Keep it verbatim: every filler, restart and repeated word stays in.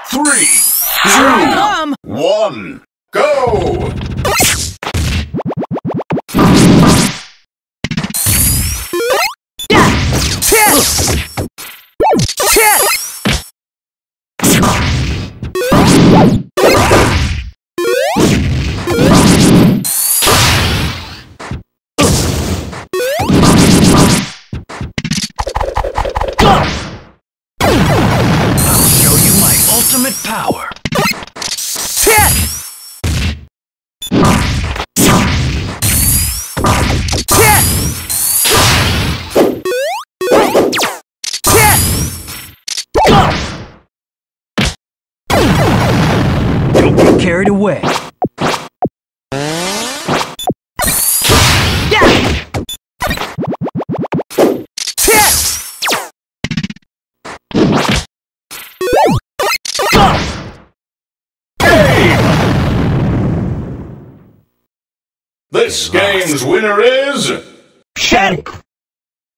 Three, two, one, go! Ultimate power. Don't get carried away. This game's winner is... Shadic!